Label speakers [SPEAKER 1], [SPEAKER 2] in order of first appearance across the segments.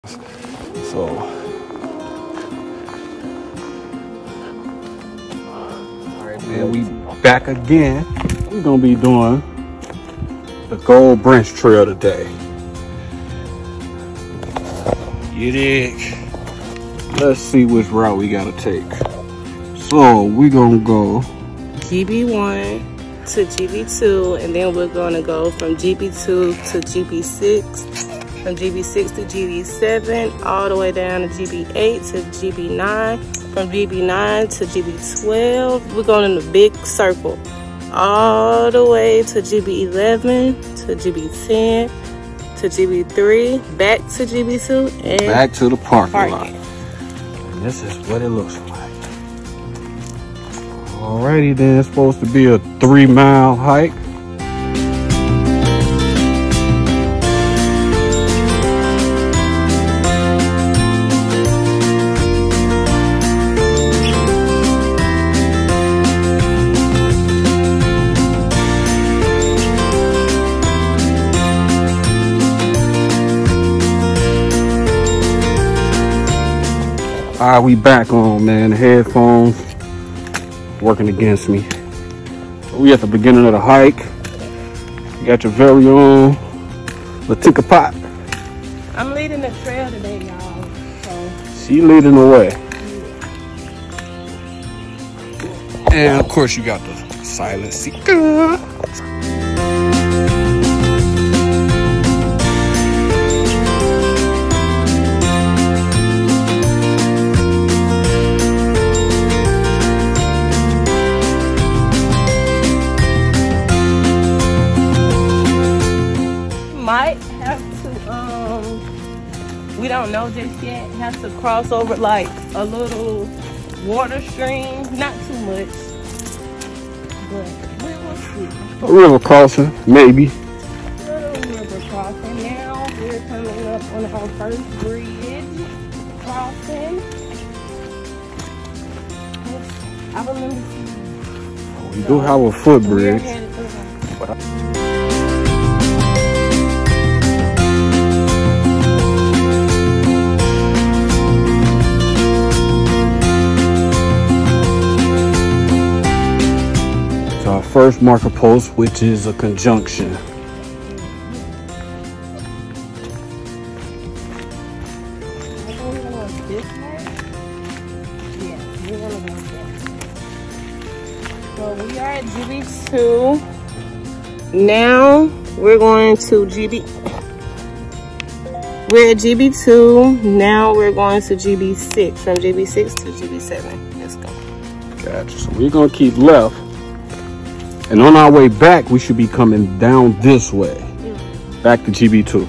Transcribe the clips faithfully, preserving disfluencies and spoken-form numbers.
[SPEAKER 1] So alright man, we back again. We're gonna be doing the Gold Branch Trail today. You dig? Let's see which route we gotta take. So we're gonna go
[SPEAKER 2] G B one to G B two, and then we're gonna go from G B two to G B six, from G B six to G B seven, all the way down to G B eight to G B nine, from G B nine to G B twelve. We're going in the big circle, all the way to G B eleven, to G B ten, to G B three, back to G B two, and
[SPEAKER 1] back to the parking,
[SPEAKER 2] parking
[SPEAKER 1] lot. And this is what it looks like. Alrighty then, it's supposed to be a three mile hike. All right, we back on, man. The headphones working against me. We at the beginning of the hike. You got your very own Latika Pot.
[SPEAKER 2] I'm leading the trail today, y'all. So
[SPEAKER 1] She leading the way. And of course you got the silent seeker.
[SPEAKER 2] might have to, um, we don't know just yet, have to cross over like a little water stream, not too much, but we will see.
[SPEAKER 1] A river crossing, maybe.
[SPEAKER 2] Little river crossing. Now we're coming up on our first bridge crossing. I remember.
[SPEAKER 1] We do have a footbridge. Our first marker post, which is a conjunction.
[SPEAKER 2] So we are at G B two. Now we're going to G B. We're at G B two. Now we're going to G B six. From G B six to G B seven. Let's go.
[SPEAKER 1] Gotcha. So we're gonna keep left. And on our way back, we should be coming down this way, back to G B two.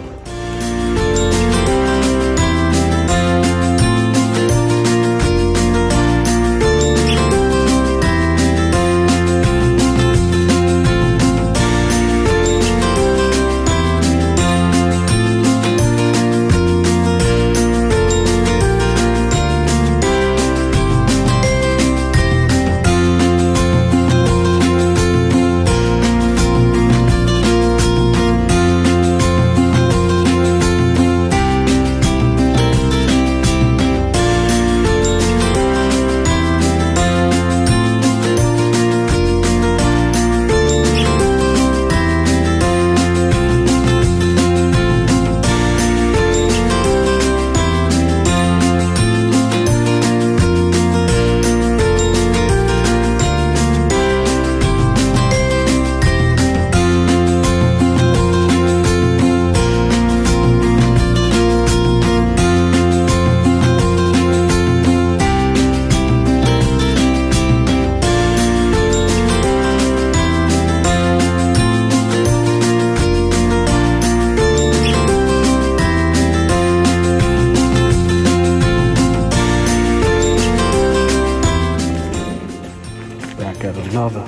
[SPEAKER 1] At another.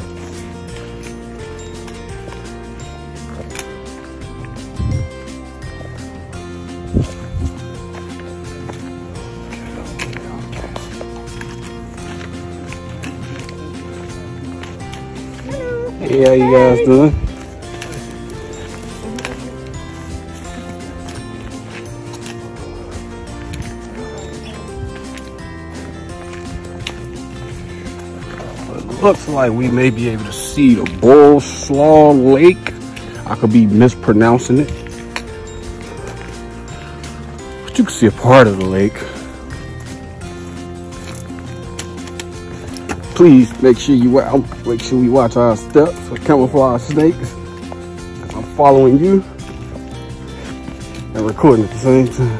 [SPEAKER 1] Hey, how you guys doing? looks like we may be able to see the Bolesław Lake. I could be mispronouncing it, but you can see a part of the lake. Please make sure you make sure we watch our steps for camouflage snakes. I'm following you and recording at the same time.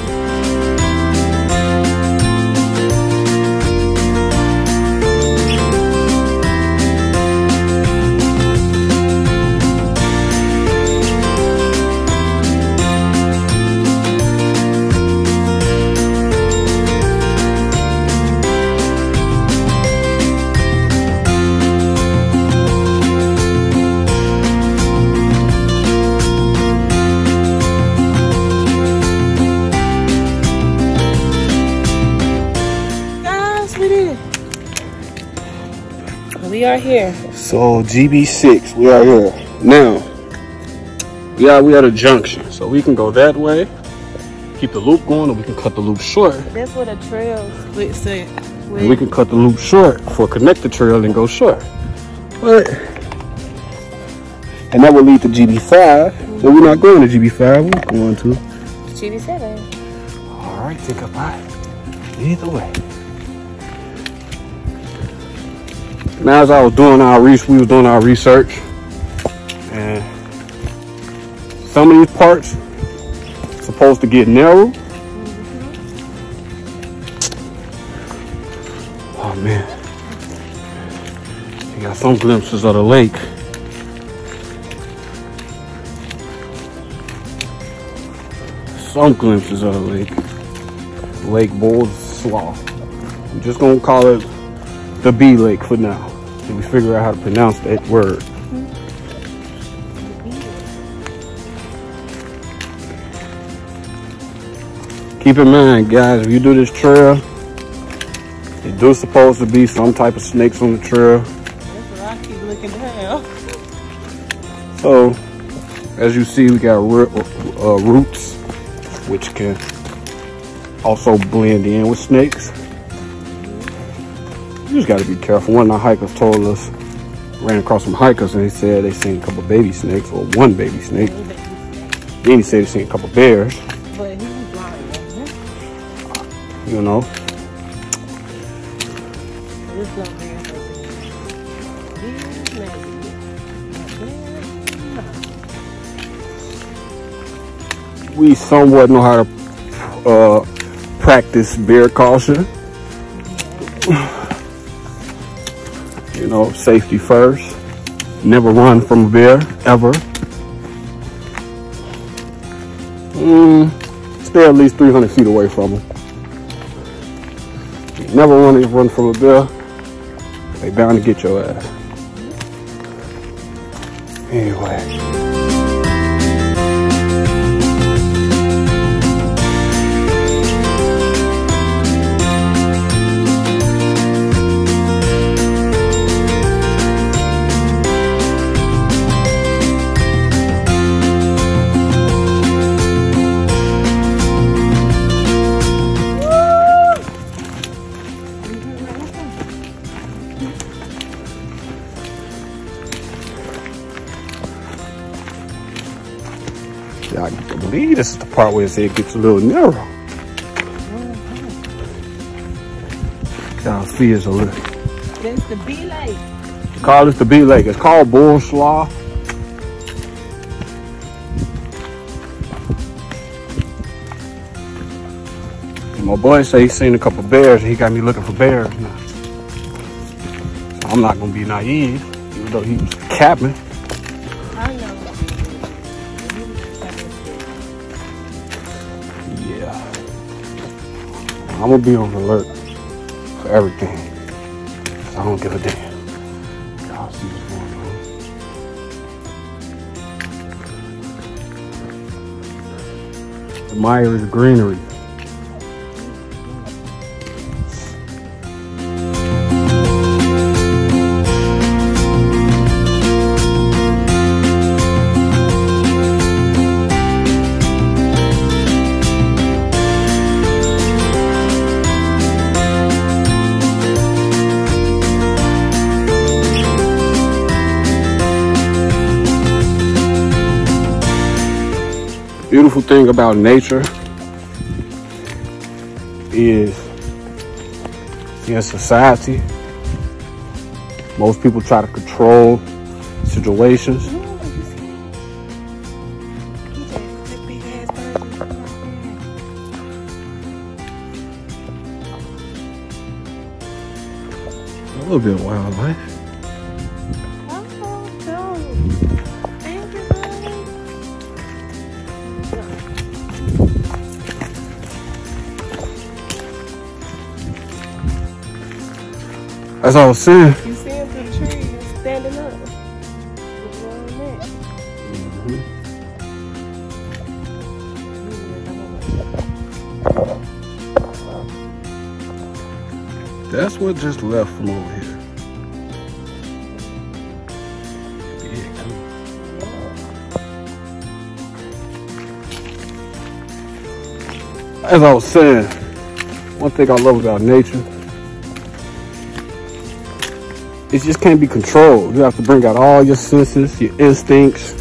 [SPEAKER 2] We are here.
[SPEAKER 1] So G B six, we are here. Now, yeah, we at a junction. So we can go that way, keep the loop going, or we can cut the loop short.
[SPEAKER 2] That's what the trail split said.
[SPEAKER 1] And we can cut the loop short for connect the trail and go short. But, and that will lead to G B five. Mm-hmm. But we're not going to G B five, we're going to
[SPEAKER 2] G B seven.
[SPEAKER 1] All right, think about it. Either way. Now, as I was doing our research, we was doing our research, and some of these parts are supposed to get narrow. Mm-hmm. Oh man, you got some glimpses of the lake. Some glimpses of the lake. Lake Bolesław. I'm just gonna call it the B Lake for now. Till we figure out how to pronounce that word. Mm-hmm. Keep in mind, guys, if you do this trail, it do supposed to be some type of snakes on the trail.
[SPEAKER 2] That's what I keep looking down.
[SPEAKER 1] So, as you see, we got uh, roots, which can also blend in with snakes. You just got to be careful. One of our hikers told us, ran across some hikers and they said they seen a couple baby snakes, or one baby snake. Then he said he seen a couple bears.
[SPEAKER 2] But he was blind, wasn't he?
[SPEAKER 1] You know.
[SPEAKER 2] There's no bears.
[SPEAKER 1] We somewhat know how to uh, practice bear caution. You know, safety first. Never run from a bear, ever. Mm, stay at least three hundred feet away from them. Never run, run from a bear. They bound to get your ass. Anyway. I believe this is the part where it gets a little narrow. Y'all see it's a little.
[SPEAKER 2] That's the B Lake.
[SPEAKER 1] Call this the B Lake. It's called Bolesław. And my boy say he's seen a couple bears and he got me looking for bears now. So I'm not gonna be naive, even though he was capping.
[SPEAKER 2] I know.
[SPEAKER 1] I'm gonna be on alert for everything. I don't give a damn. Y'all see what's going on. Admire the greenery. Beautiful thing about nature is in society, most people try to control situations. A little bit of wildlife. As I was saying,
[SPEAKER 2] You see him through the trees, standing up.
[SPEAKER 1] mm-hmm. That's what just left from over here. As I was saying, one thing I love about nature, it just can't be controlled. You have to bring out all your senses, your instincts.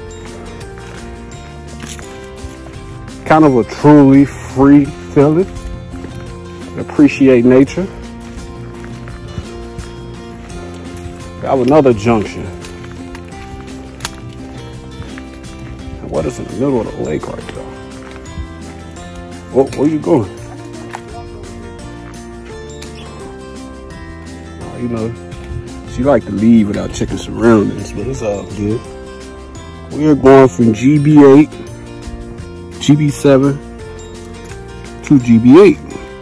[SPEAKER 1] Kind of a truly free feeling. Appreciate nature. I have another junction. And what is in the middle of the lake right there? Oh, where you going? Oh, you know, she like to leave without checking surroundings, but it's all good. We are going from G B eight, G B seven to G B eight.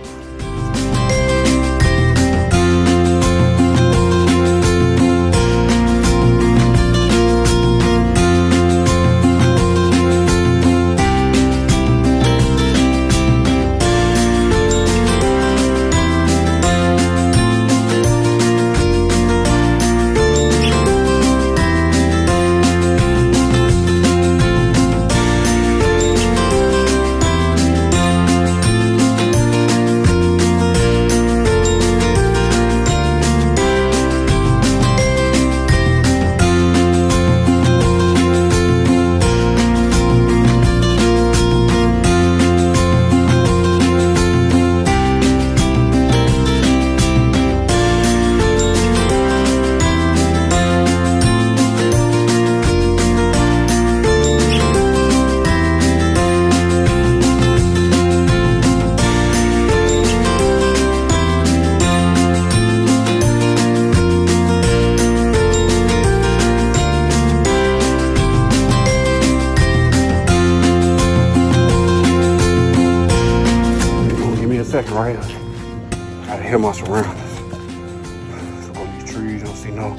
[SPEAKER 1] Second right, I gotta hear my surroundings. So go these trees, don't see no.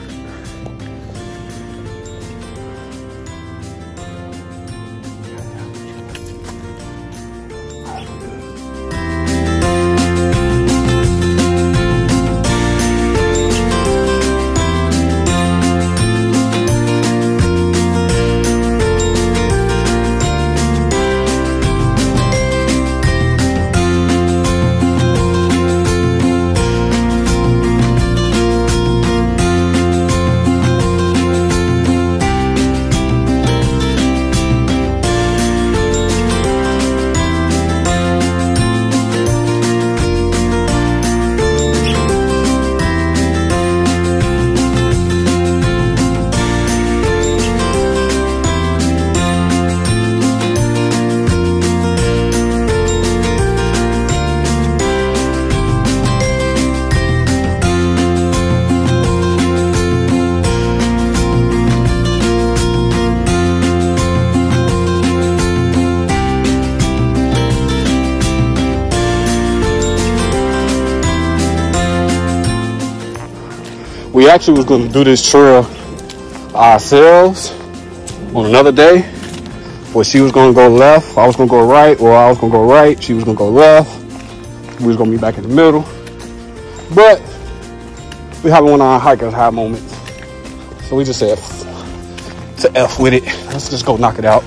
[SPEAKER 1] We actually was going to do this trail ourselves on another day, where she was going to go left, I was going to go right, or I was going to go right, she was going to go left. We was going to be back in the middle. But we having one of our hikers high moments. So we just said to F with it. Let's just go knock it out.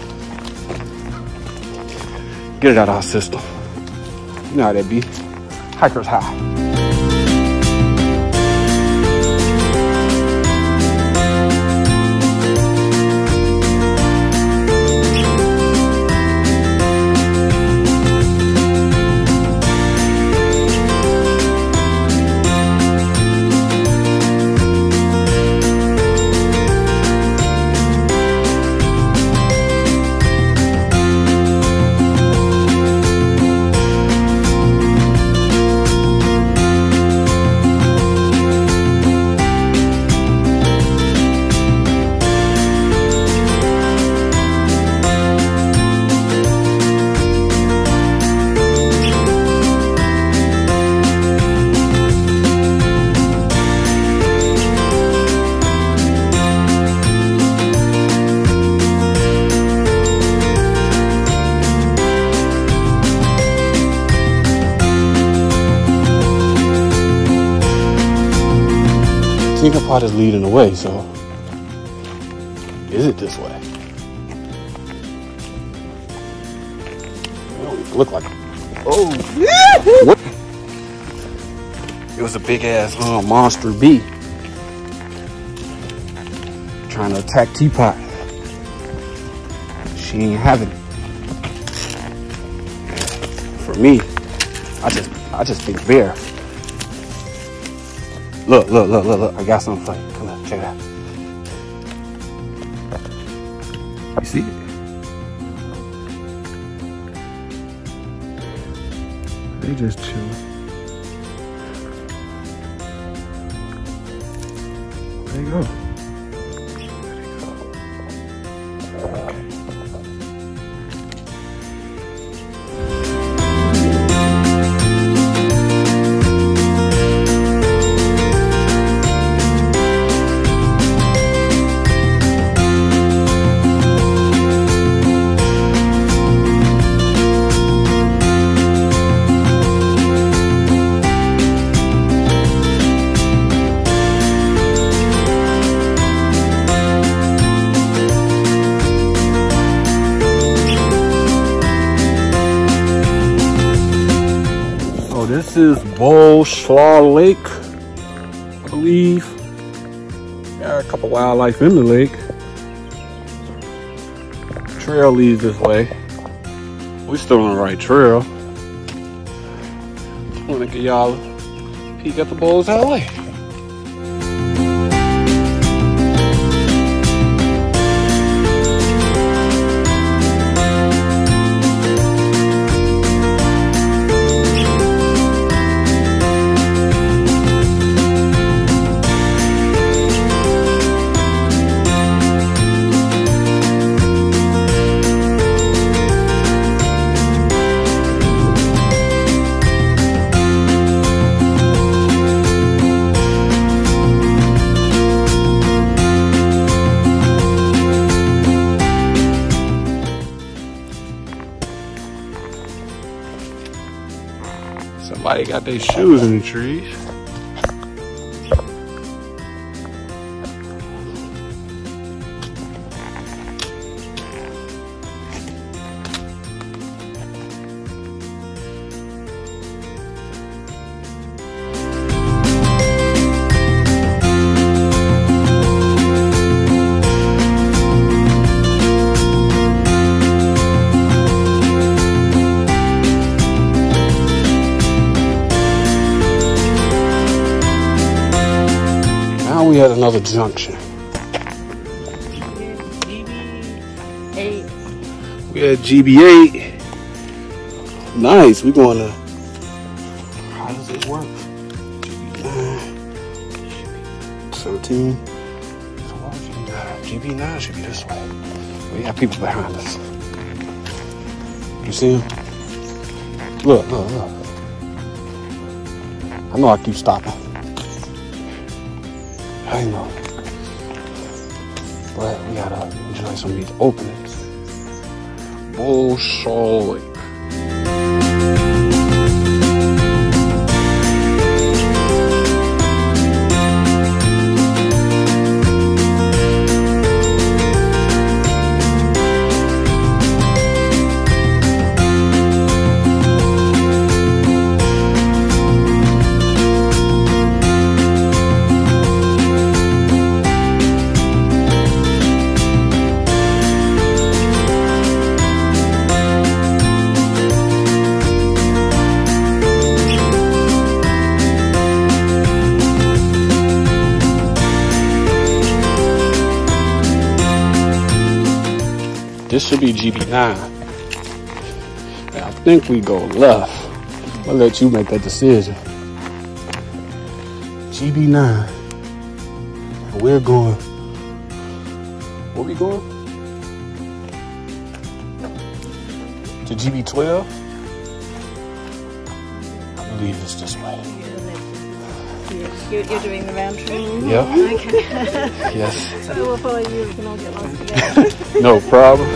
[SPEAKER 1] Get it out of our system. You know how that be. Hikers high. sneaker pot is leading the way, so is it this way? It don't even look like it. Oh, what? It was a big ass uh, monster bee trying to attack Teapot. She ain't having it. For me, I just I just think bear. Look, look, look, look, look. I got something for you. Come on, check it out. You see it? They just chill. There you go. There you go. Okay. This is Bolshoi Lake, I believe. Got a couple wildlife in the lake. Trail leads this way. We're still on the right trail. Just want to give y'all a peek at the Bolshoi Lake. Somebody got their shoes in the trees. We had another junction.
[SPEAKER 2] G B eight.
[SPEAKER 1] We had G B eight. Nice. We're going to. How does this work? G B nine. seventeen. So what was G B nine? G B nine should be this way. We got people behind us. You see them? Look, look, look. I know I keep stopping. I know, but we gotta enjoy some of these openings. Bolshoi Lake. This should be G B nine. And I think we go left. I'll let you make that decision. G B nine. And we're going. Where we going? To G B twelve? I believe it's this way.
[SPEAKER 3] You're, you're doing the round trip?
[SPEAKER 1] Yep.
[SPEAKER 3] Okay.
[SPEAKER 1] Yes.
[SPEAKER 3] So we'll follow you. We can all get lost together.
[SPEAKER 1] No problem.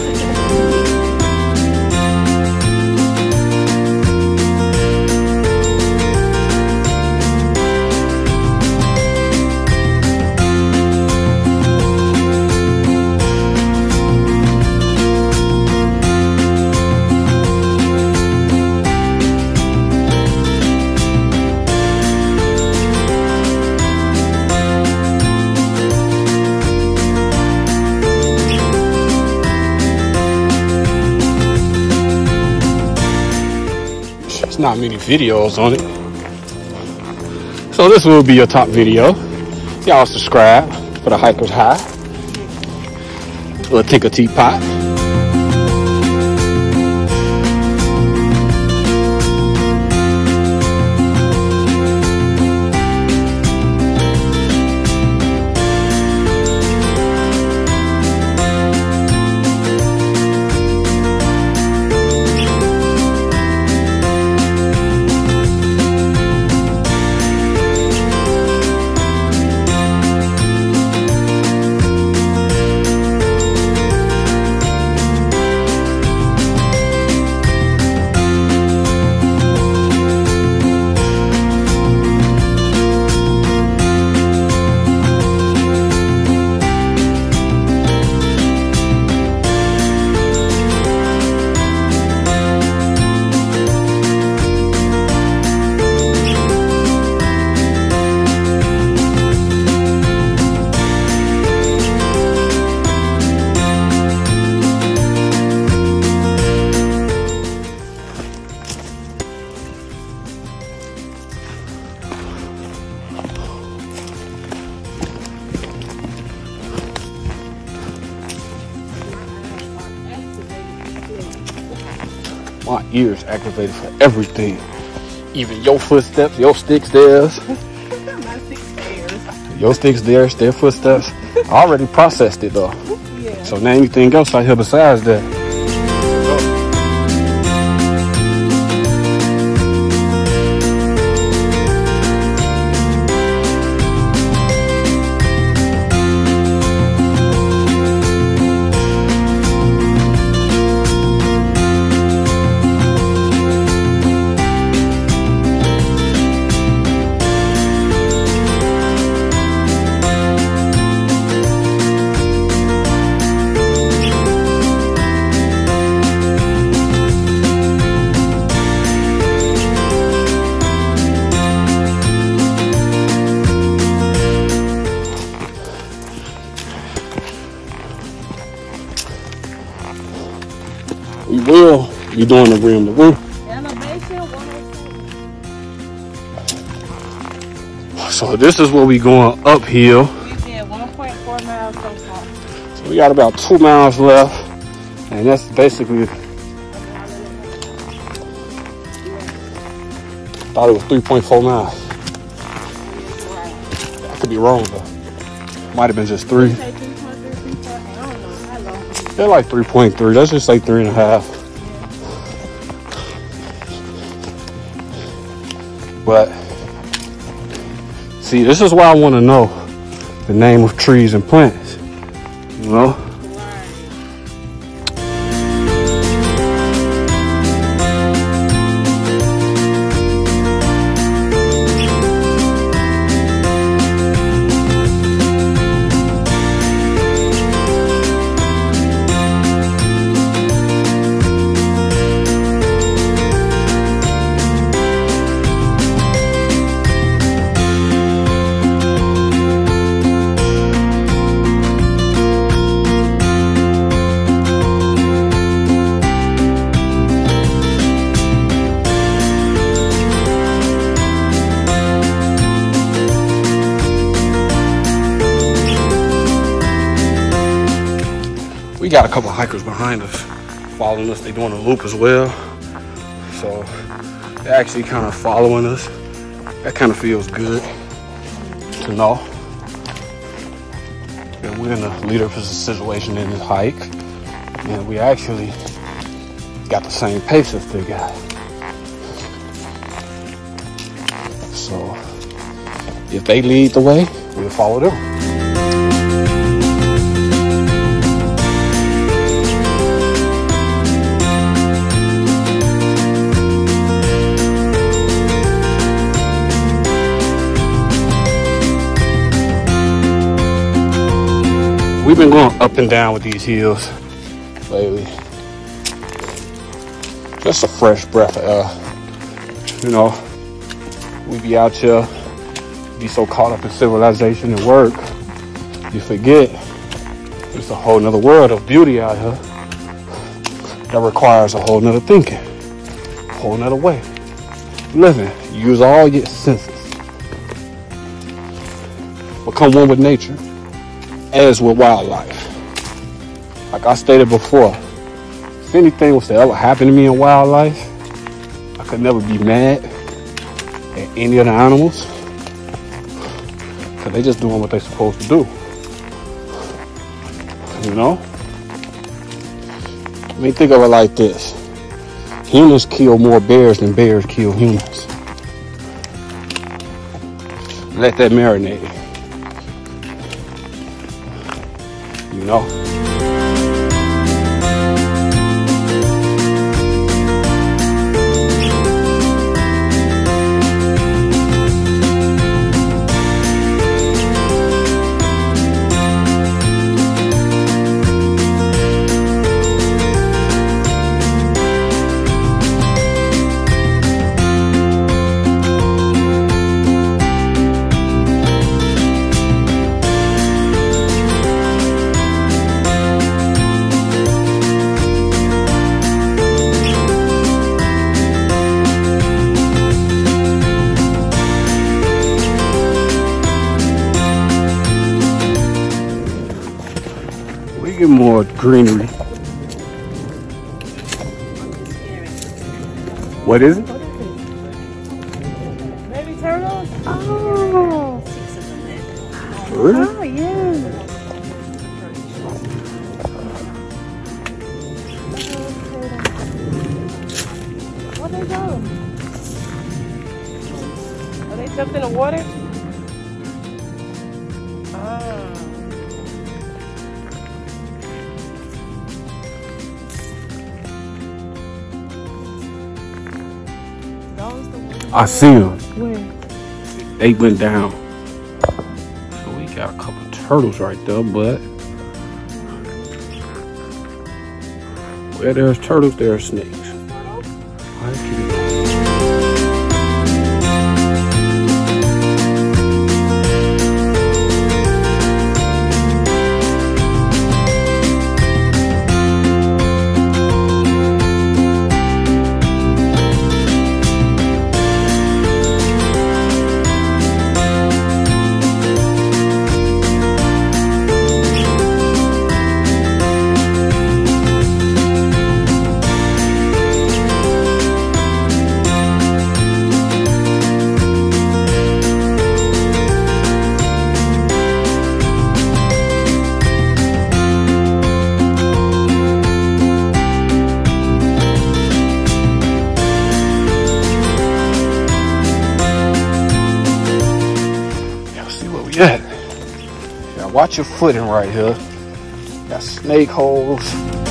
[SPEAKER 1] not many videos on it. So this will be your top video. Y'all subscribe for the Hikers High. Little Tinker Teapot. My ears activated for everything. Even your footsteps, your sticks theirs. Your sticks theirs, their footsteps. I already processed it though. Yeah. So now anything else out here besides that. We will be doing the rim to rim. So this is where we going uphill.
[SPEAKER 2] We did one point four miles so far.
[SPEAKER 1] So we got about two miles left, and that's basically. Thought it was three point four miles. I could be wrong though. Might have been just three. They're like three point three. Let's just say three and a half. But see, this is why I want to know the name of trees and plants. You know? We got a couple hikers behind us following us. They're doing a loop as well. So they're actually kind of following us. That kind of feels good to know that we're in a leadership situation in this hike. And we actually got the same pace as they got. So if they lead the way, we'll follow them. We've been going up and down with these hills lately. Just a fresh breath of air. You know, we be out here, be so caught up in civilization and work, you forget there's a whole nother world of beauty out here that requires a whole nother thinking, a whole nother way. Listen, use all your senses. Become one with nature, as with wildlife. Like I stated before, if anything was to ever happen to me in wildlife, I could never be mad at any of the animals, because they just doing what they're supposed to do. You know? I mean, think of it like this. Humans kill more bears than bears kill humans. Let that marinate. You know? Get more greenery. What is it?
[SPEAKER 2] Baby turtles? Oh.
[SPEAKER 3] Six of them there.
[SPEAKER 1] Really?
[SPEAKER 2] Oh, yeah. Where'd they go? Are they jumped in the water? Ah.
[SPEAKER 1] I see them.
[SPEAKER 2] Where?
[SPEAKER 1] They went down. So we got a couple turtles right there, but where there's turtles, there are snakes. All right, keep it going. Yeah. Yeah, watch your footing right here. Got snake holes.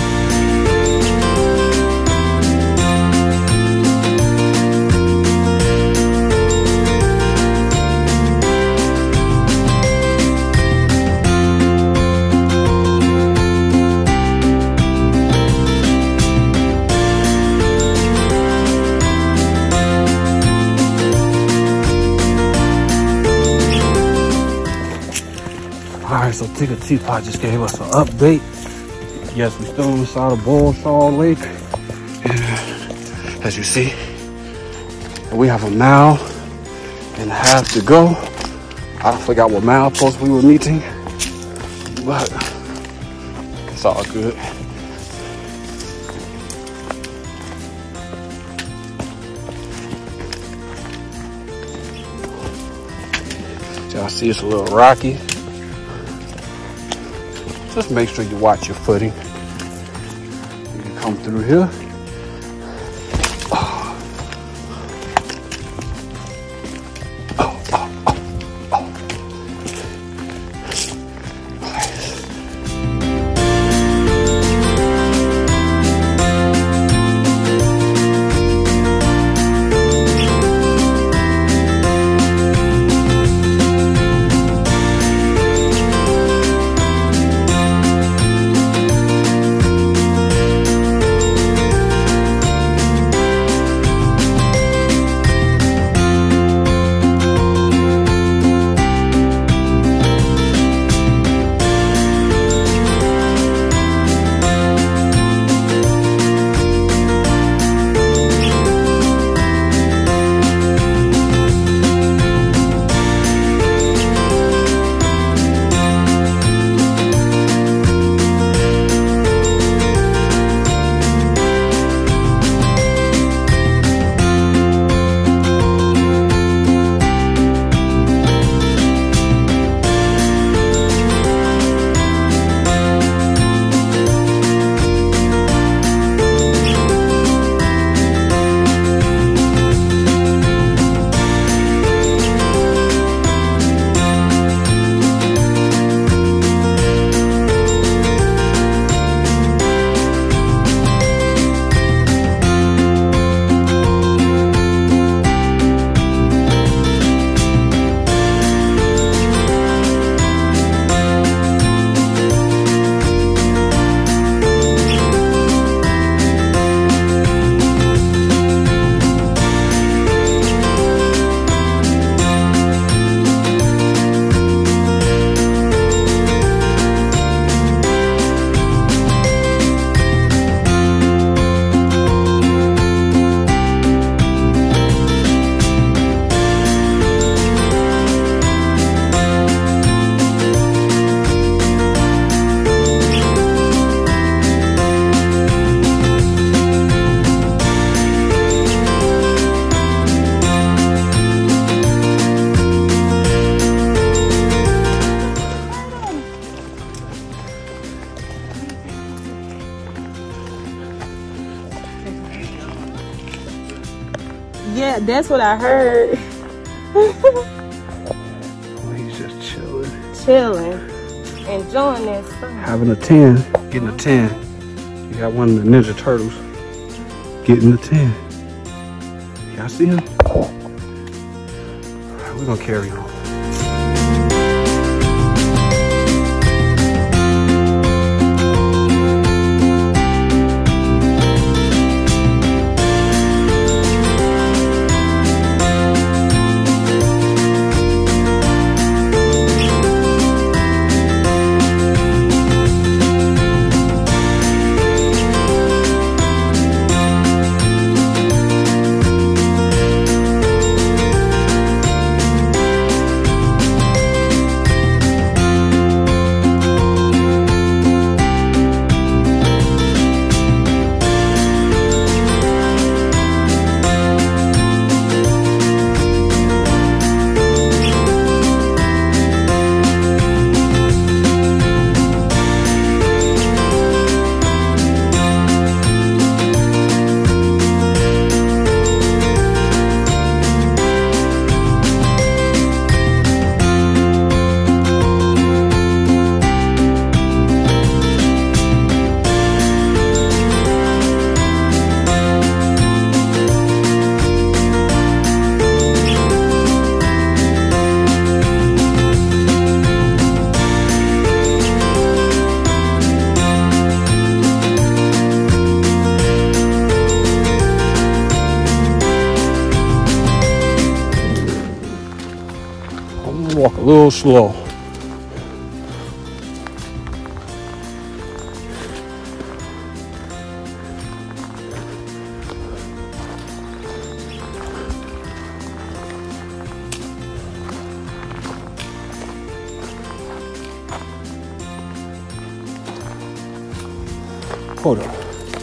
[SPEAKER 1] Alright, so Tigger Teapot just gave us an update. Yes, we're still inside of Bullshaw Lake. And as you see, we have a mile and a half to go. I forgot what milepost we were meeting, but it's all good. Y'all see it's a little rocky. Just make sure you watch your footing. You can come through here. Oh. Oh, oh, oh, oh.
[SPEAKER 2] Yeah, that's what I heard.
[SPEAKER 1] Oh, he's just chilling.
[SPEAKER 2] Chilling. Enjoying that sun.
[SPEAKER 1] Having a tan. Getting a tan. You got one of the Ninja Turtles. Getting the tan. Y'all see him? Alright, we're gonna carry on. Walk a little slow. Hold on.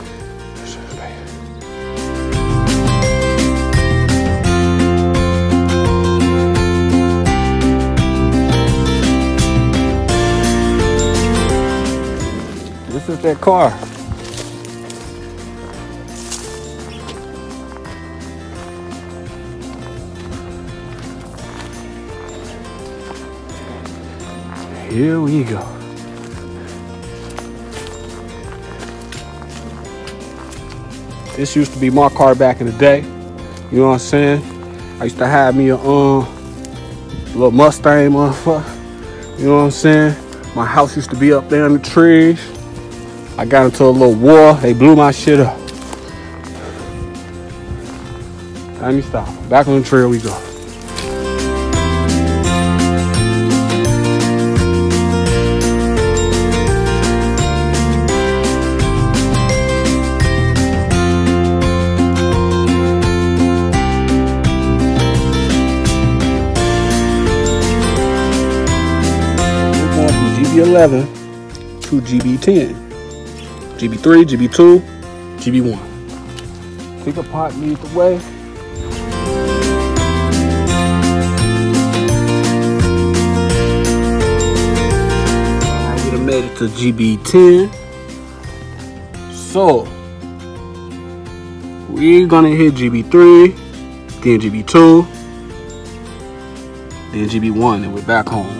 [SPEAKER 1] This is that car. Here we go. This used to be my car back in the day. You know what I'm saying? I used to have me a um little Mustang motherfucker. You know what I'm saying? My house used to be up there in the trees. I got into a little war. They blew my shit up. Let me stop. Back on the trail we go. We're going from G B eleven to G B ten. G B three, G B two, G B one. Take a pot, lead the way. Alright, we done made it to G B ten. So, we're gonna hit G B three, then G B two, then G B one, and we're back home.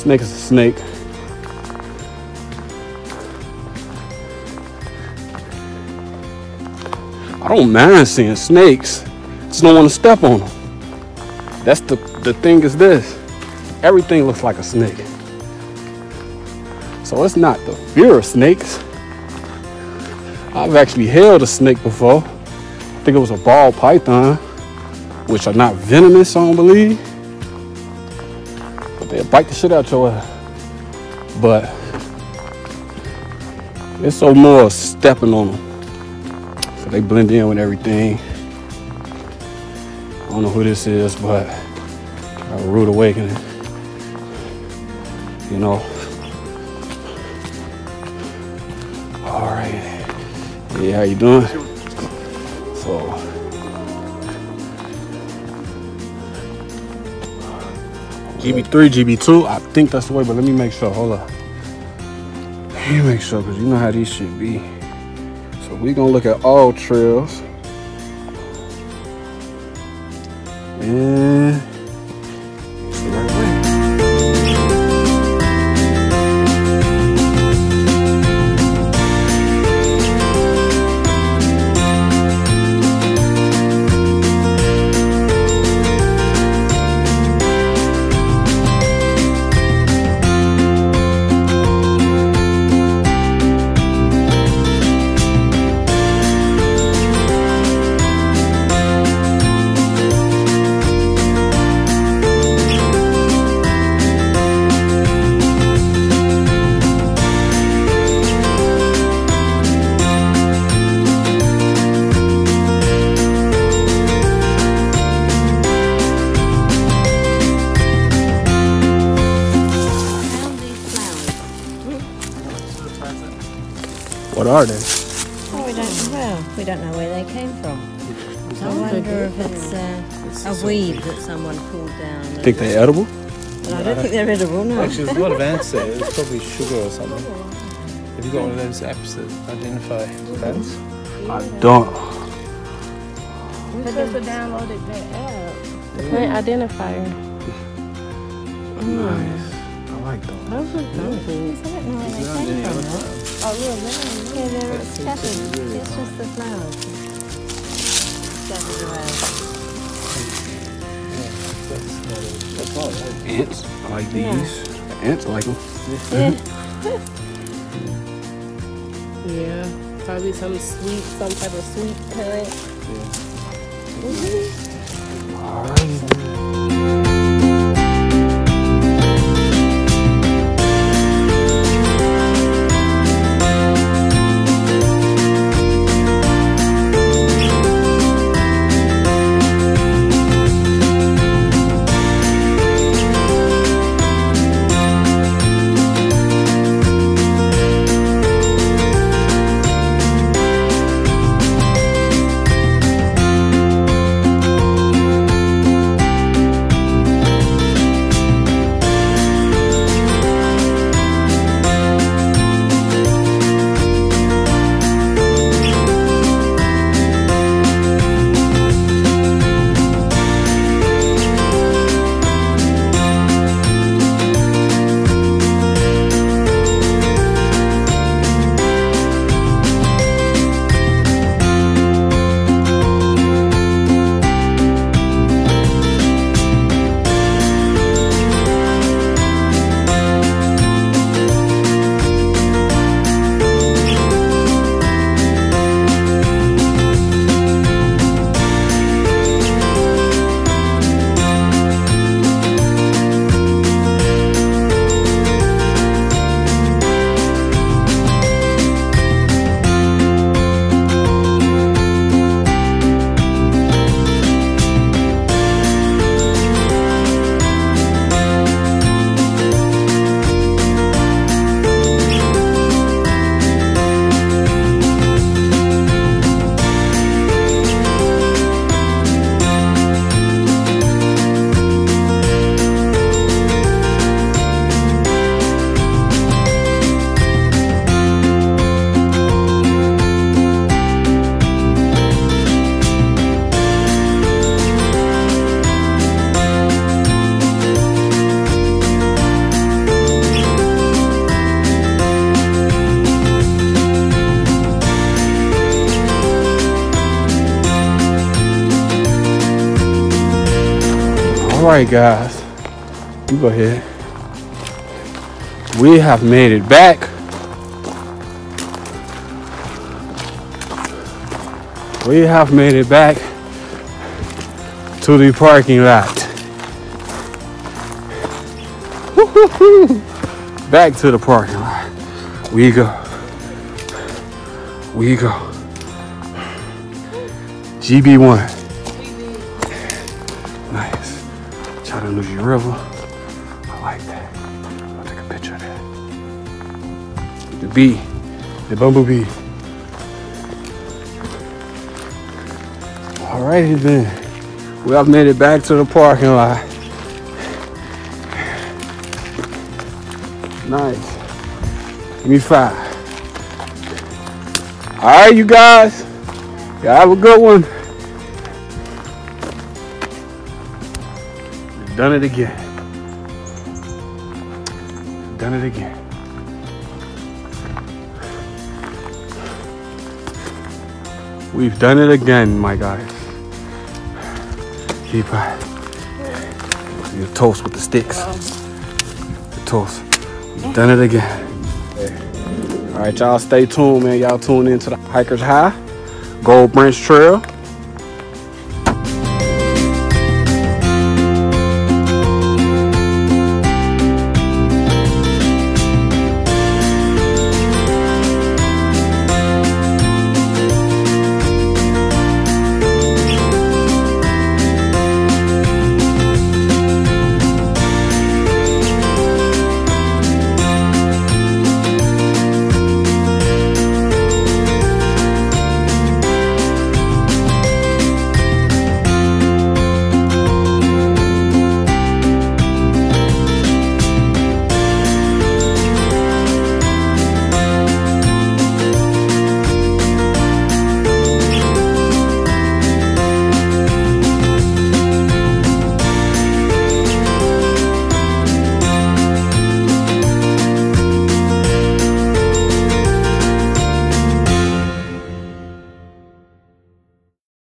[SPEAKER 1] snake is a snake. I don't mind seeing snakes. Just don't want to step on them. That's the, the thing is this. Everything looks like a snake. So it's not the fear of snakes. I've actually held a snake before. I think it was a ball python, which are not venomous, I don't believe. But they'll bite the shit out your ass. But it's so more stepping on them. So they blend in with everything. I don't know who this is, but a rude awakening. You know. All right. Hey, how you doing? So, G B three, G B two, I think that's the way, but let me make sure. Hold up. Let me make sure, because you know how these shit be. So we're gonna look at all trails. And it's the right way. What are they?
[SPEAKER 3] Oh, we don't. Well, we don't know where they came from. I wonder if it's uh, a weed that someone pulled down.
[SPEAKER 1] Think they're edible?
[SPEAKER 3] Well, I don't think they're edible. No.
[SPEAKER 4] Actually, there's a lot of ants there. It's probably sugar or something. Have you got one of those apps that identify ants?
[SPEAKER 1] I don't.
[SPEAKER 2] We're supposed to download it, that app. The plant identifier.
[SPEAKER 1] Nice. I like those.
[SPEAKER 2] Those are cool.
[SPEAKER 3] I don't know where they came from. Huh?
[SPEAKER 2] Oh, real man.
[SPEAKER 3] Yeah, they're scattered. It's just the flowers. Scattered around.
[SPEAKER 1] Ants. I like these.
[SPEAKER 3] Yeah.
[SPEAKER 1] The ants I like them.
[SPEAKER 3] Yeah.
[SPEAKER 2] Yeah, probably some sweet, some type of sweet plant.
[SPEAKER 1] All right. right, guys. You go ahead. We have made it back. We have made it back to the parking lot. Woo-hoo-hoo. Back to the parking lot. We go. We go. G B one. Nice. Chattanooga River. I like that. I'll take a picture of that. The bee. The bumblebee. Alrighty then. We have made it back to the parking lot. Nice. Give me five. Alright, you guys. Y'all have a good one. We've done it again. We've done it again. We've done it again, my guys. Keep on. Your toast with the sticks. The toast. We've done it again. All right, y'all stay tuned, man. Y'all tune into the Hikers High Gold Branch Trail.